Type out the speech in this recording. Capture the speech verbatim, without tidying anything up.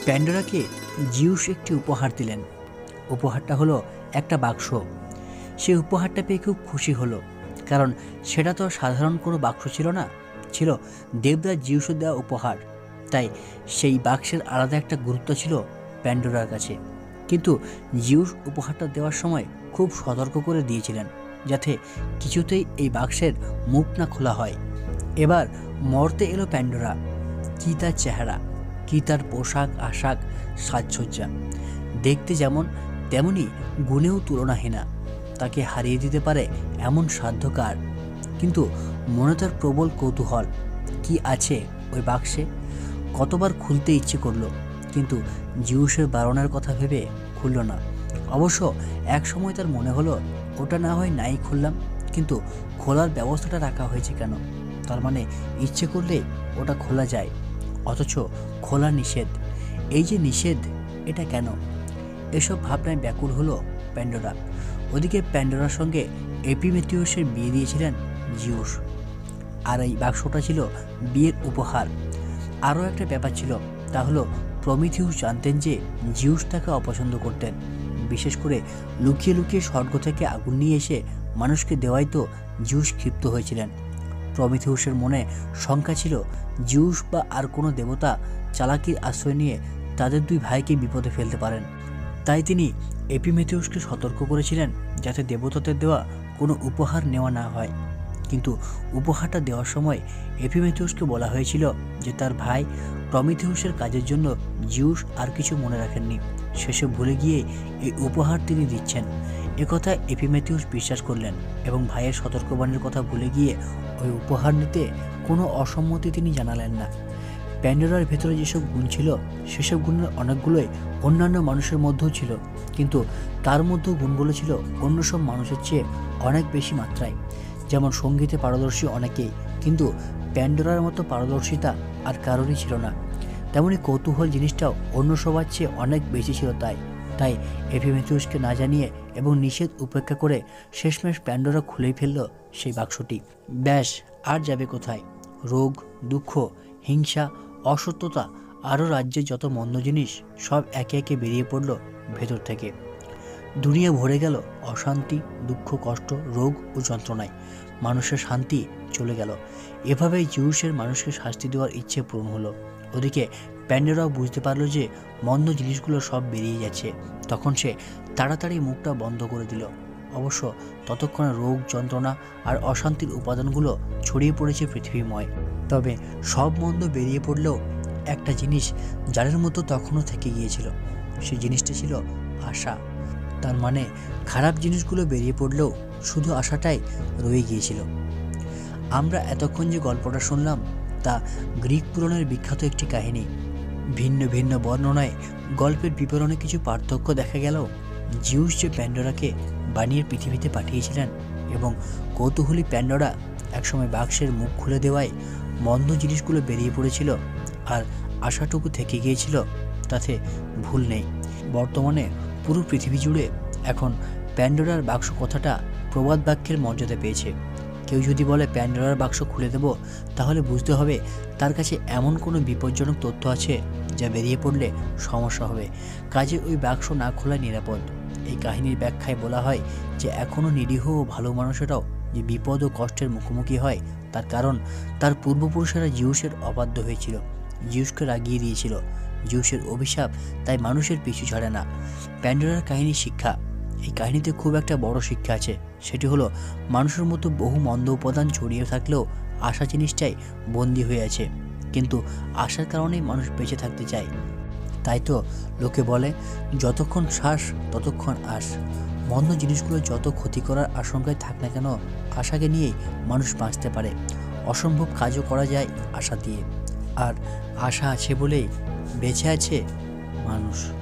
প্যান্ডোরাকে Zeus একটি উপহার দিলেন। উপহারটা হলো একটা বাক্স। সেই উপহারটা পেয়ে খুব খুশি হলো, কারণ সেটা তো সাধারণ কোনো বাক্স ছিল না, ছিল দেবদাস জিউসের দেওয়া উপহার। তাই সেই বাক্সের আলাদা একটা গুরুত্ব ছিল প্যান্ডোরার কাছে। কিন্তু জিউস উপহারটা দেওয়ার সময় খুব সতর্ক করে দিয়েছিলেন, যাতে কিছুতেই এই বাক্সের মুখ না খোলা হয়। এবার মর্তে এলো প্যান্ডোরা। কী তার চেহারা, কী তার পোশাক আশাক সাজসজ্জা, দেখতে যেমন তেমনি গুণেও তুলনাহীনা। তাকে হারিয়ে দিতে পারে এমন সাধ্যকার। কিন্তু মনে তার প্রবল কৌতূহল, কি আছে ওই বাক্সে। কতবার খুলতে ইচ্ছে করলো, কিন্তু জিউসের বারণের কথা ভেবে খুলল না। অবশ্য এক সময় তার মনে হলো, ওটা না হয় নাই খুললাম, কিন্তু খোলার ব্যবস্থাটা রাখা হয়েছে কেন? তার মানে ইচ্ছে করলে ওটা খোলা যায়, অথচ খোলা নিষেধ। এই যে নিষেধ, এটা কেন? এসব ভাবনায় ব্যাকুল হলো প্যান্ডোরা। ওদিকে প্যান্ডোরার সঙ্গে এপিমেথিউসের বিয়ে দিয়েছিলেন জিউস, আর এই বাক্সটা ছিল বিয়ের উপহার। আরও একটা ব্যাপার ছিল, তা হলো প্রমিথিউস জানতেন যে জিউস তাকে অপছন্দ করতেন। বিশেষ করে লুকিয়ে লুকিয়ে স্বর্গ থেকে আগুন নিয়ে এসে মানুষকে দেওয়াই তো জিউস ক্ষিপ্ত হয়েছিলেন। প্রমিথিউসের মনে শঙ্কা ছিল, জিউস বা আর কোনো দেবতা চালাকির আশ্রয় নিয়ে তাদের দুই ভাইকে বিপদে ফেলতে পারেন। তাই তিনি এপিমেথিউসকে সতর্ক করেছিলেন যাতে দেবতাদের দেওয়া কোনো উপহার নেওয়া না হয়। কিন্তু উপহারটা দেওয়ার সময় এপিমেথিউসকে বলা হয়েছিল যে তার ভাই প্রমিথিউসের কাজের জন্য জিউস আর কিছু মনে রাখেননি। শেষে ভুলে গিয়ে এই উপহার তিনি দিচ্ছেন, একথা এপিমেথিউস বিশ্বাস করলেন এবং ভাইয়ের সতর্কবাণীর কথা ভুলে গিয়ে ওই উপহার নিতে কোনো অসম্মতি তিনি জানালেন না। প্যান্ডোরার ভেতরে যেসব গুণ ছিল, সেসব গুণের অনেকগুলোই অন্যান্য মানুষের মধ্যেও ছিল, কিন্তু তার মধ্যেও গুণগুলো ছিল অন্য সব মানুষের চেয়ে অনেক বেশি মাত্রায়। যেমন সঙ্গীতে পারদর্শী অনেকেই, কিন্তু প্যান্ডোরার মতো পারদর্শিতা আর কারোরই ছিল না। তেমনি কৌতূহল জিনিসটাও অন্য সবার চেয়ে অনেক বেশি ছিল। তাই তাই এপিমেথিউসকে না জানিয়ে এবং নিষেধ উপেক্ষা করে শেষমেশ প্যান্ডোরা খুলেই ফেলল সেই বাক্সটি। ব্যাস, আর যাবে কোথায়? রোগ, দুঃখ, হিংসা, অসত্যতা, আরও রাজ্যের যত মন্দ জিনিস সব একে একে বেরিয়ে পড়ল ভেতর থেকে। দুনিয়া ভরে গেল অশান্তি, দুঃখ, কষ্ট, রোগ ও যন্ত্রণায়। মানুষের শান্তি চলে গেল। এভাবেই জিউসের মানুষকে শাস্তি দেওয়ার ইচ্ছে পূরণ হলো। ওদিকে প্যান্ডোরাও বুঝতে পারল যে মন্দ জিনিসগুলো সব বেরিয়ে যাচ্ছে। তখন সে তাড়াতাড়ি মুখটা বন্ধ করে দিল। অবশ্য ততক্ষণে রোগ, যন্ত্রণা আর অশান্তির উপাদানগুলো ছড়িয়ে পড়েছে পৃথিবীময়। তবে সব মন্দ বেরিয়ে পড়লেও একটা জিনিস জালের মতো তখনও থেকে গিয়েছিল। সেই জিনিসটা ছিল আশা। তার মানে খারাপ জিনিসগুলো বেরিয়ে পড়লেও শুধু আশাটাই রয়ে গিয়েছিল। আমরা এতক্ষণ যে গল্পটা শুনলাম তা গ্রিক পুরাণের বিখ্যাত একটি কাহিনী। ভিন্ন ভিন্ন বর্ণনায় গল্পের বিবরণে কিছু পার্থক্য দেখা গেলেও জিউস যে প্যান্ডোরাকে বানিয়ে পৃথিবীতে পাঠিয়েছিলেন এবং কৌতূহলী প্যান্ডোরা একসময় বাক্সের মুখ খুলে দেওয়ায় মন্দ জিনিসগুলো বেরিয়ে পড়েছিল আর আশাটুকু থেকে গিয়েছিল, তাতে ভুল নেই। বর্তমানে পুরো পৃথিবী জুড়ে এখন প্যান্ডোরার বাক্স কথাটা প্রবাদ বাক্যের মর্যাদা পেয়েছে। কেউ যদি বলে প্যান্ডোরার বাক্স খুলে দেব, তাহলে বুঝতে হবে তার কাছে এমন কোনো বিপজ্জনক তথ্য আছে যা বেরিয়ে পড়লে সমস্যা হবে। কাজে ওই বাক্স না খোলা নিরাপদ। এই কাহিনীর ব্যাখ্যায় বলা হয় যে এখনও নিরীহ ও ভালো মানুষেরাও যে বিপদ ও কষ্টের মুখোমুখি হয়, তার কারণ তার পূর্বপুরুষেরা জিউসের অবাধ্য হয়েছিল, জিউসকে রাগিয়ে দিয়েছিল। জিউসের অভিশাপ তাই মানুষের পিছু ছাড়ে না। প্যান্ডোরার কাহিনী শিক্ষা। এই কাহিনীতে খুব একটা বড় শিক্ষা আছে। সেটি হলো মানুষের মতো বহু মন্দ উপাদান ছড়িয়ে থাকলেও আশা জিনিসটাই বন্দী হয়ে আছে। কিন্তু আশার কারণেই মানুষ বেঁচে থাকতে চায়। তাই তো লোকে বলে, যতক্ষণ শ্বাস ততক্ষণ আশ। মন্দ জিনিসগুলো যত ক্ষতি করার আশঙ্কায় থাক না কেন, আশাকে নিয়েই মানুষ বাঁচতে পারে। অসম্ভব কাজও করা যায় আশা দিয়ে। আর আশা আছে বলেই বেঁচে আছে মানুষ।